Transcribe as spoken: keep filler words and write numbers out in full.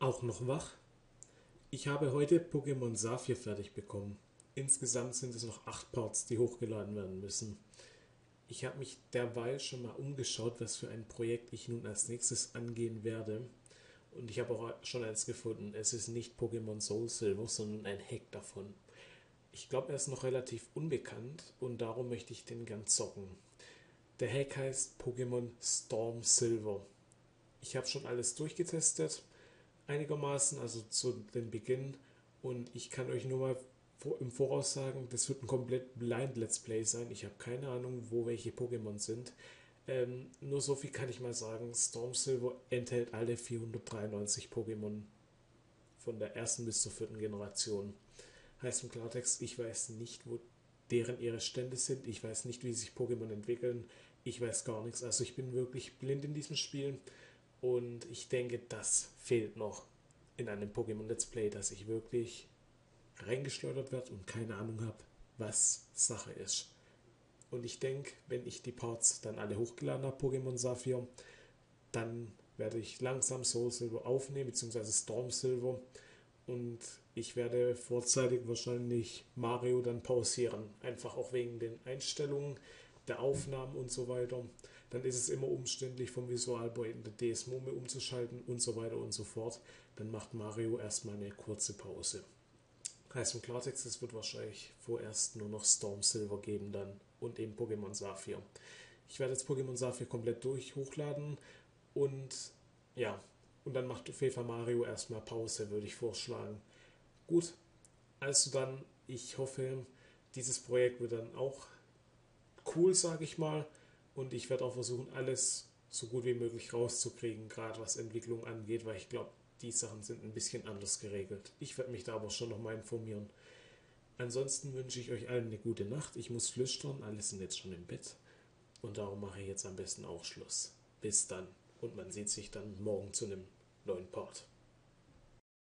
Auch noch wach? Ich habe heute Pokémon Saphir fertig bekommen. Insgesamt sind es noch acht Parts, die hochgeladen werden müssen. Ich habe mich derweil schon mal umgeschaut, was für ein Projekt ich nun als nächstes angehen werde. Und ich habe auch schon eins gefunden. Es ist nicht Pokémon Soul Silver, sondern ein Hack davon. Ich glaube, er ist noch relativ unbekannt und darum möchte ich den gern zocken. Der Hack heißt Pokémon Storm Silver. Ich habe schon alles durchgetestet, einigermaßen, also zu dem Beginn. Und ich kann euch nur mal im Voraus sagen, das wird ein komplett blind Let's Play sein. Ich habe keine Ahnung, wo welche Pokémon sind. Ähm, nur so viel kann ich mal sagen. Storm Silver enthält alle vierhundertdreiundneunzig Pokémon von der ersten bis zur vierten Generation. Heißt im Klartext, ich weiß nicht, wo deren ihre Stände sind. Ich weiß nicht, wie sich Pokémon entwickeln. Ich weiß gar nichts. Also ich bin wirklich blind in diesem Spiel. Und ich denke, das fehlt noch in einem Pokémon Let's Play, dass ich wirklich reingeschleudert werde und keine Ahnung habe, was Sache ist. Und ich denke, wenn ich die Parts dann alle hochgeladen habe, Pokémon Saphir, dann werde ich langsam Soul Silver aufnehmen, beziehungsweise Storm Silver. Und ich werde vorzeitig wahrscheinlich Mario dann pausieren. Einfach auch wegen den Einstellungen der Aufnahmen und so weiter. Dann ist es immer umständlich vom Visualboy in der D S-Mumme umzuschalten und so weiter und so fort. Dann macht Mario erstmal eine kurze Pause. Heißt im Klartext, es wird wahrscheinlich vorerst nur noch Storm Silver geben dann und eben Pokémon Saphir. Ich werde jetzt Pokémon Saphir komplett durch hochladen und ja, und dann macht FIFA Mario erstmal Pause, würde ich vorschlagen. Gut, also dann, ich hoffe, dieses Projekt wird dann auch cool, sage ich mal. Und ich werde auch versuchen, alles so gut wie möglich rauszukriegen, gerade was Entwicklung angeht, weil ich glaube, die Sachen sind ein bisschen anders geregelt. Ich werde mich da aber schon nochmal informieren. Ansonsten wünsche ich euch allen eine gute Nacht. Ich muss flüstern, alle sind jetzt schon im Bett. Und darum mache ich jetzt am besten auch Schluss. Bis dann. Und man sieht sich dann morgen zu einem neuen Part.